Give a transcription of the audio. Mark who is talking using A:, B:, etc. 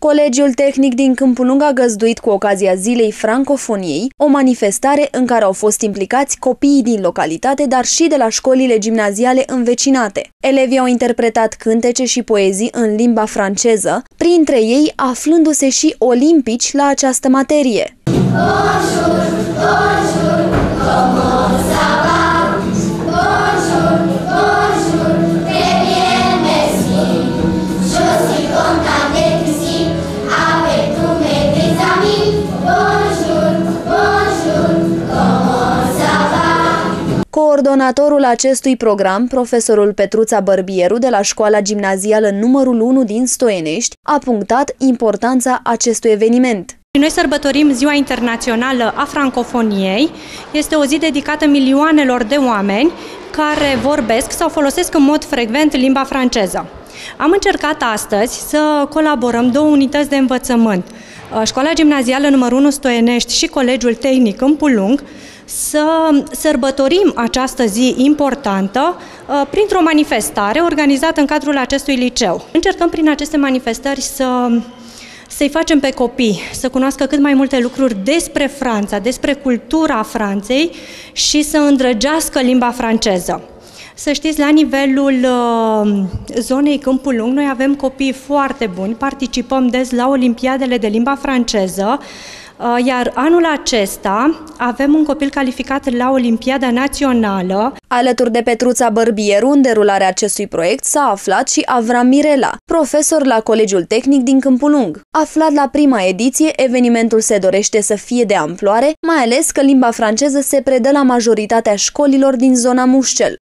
A: Colegiul Tehnic din Câmpul Lung a găzduit cu ocazia Zilei Francofoniei o manifestare în care au fost implicați copiii din localitate, dar și de la școlile gimnaziale învecinate. Elevii au interpretat cântece și poezii în limba franceză, printre ei aflându-se și olimpici la această materie.
B: Bonjour, bonjour, comment ça va? Bonjour, bonjour, très bien, merci. Je suis content d'être ici avec tous mes amis. Bonjour, bonjour, comment ça va?
A: Coordonatorul acestui program, profesorul Petruța Bărbieru de la școala gimnazială numărul 1 din Stoienești, a punctat importanța acestui eveniment.
C: Noi sărbătorim Ziua Internațională a Francofoniei. Este o zi dedicată milioanelor de oameni care vorbesc sau folosesc în mod frecvent limba franceză. Am încercat astăzi să colaborăm două unități de învățământ, Școala Gimnazială numărul 1 Stoienești și Colegiul Tehnic Câmpul Lung, să sărbătorim această zi importantă printr-o manifestare organizată în cadrul acestui liceu. Încercăm prin aceste manifestări să-i facem pe copii să cunoască cât mai multe lucruri despre Franța, despre cultura Franței și să îndrăgească limba franceză. Să știți, la nivelul zonei Câmpul Lung, noi avem copii foarte buni, participăm des la olimpiadele de limba franceză, iar anul acesta avem un copil calificat la Olimpiada Națională.
A: Alături de Petruța Bărbieru, în derularea acestui proiect, s-a aflat și Avram Mirela, profesor la Colegiul Tehnic din Câmpul Lung. Aflat la prima ediție, evenimentul se dorește să fie de amploare, mai ales că limba franceză se predă la majoritatea școlilor din zona Mușcel.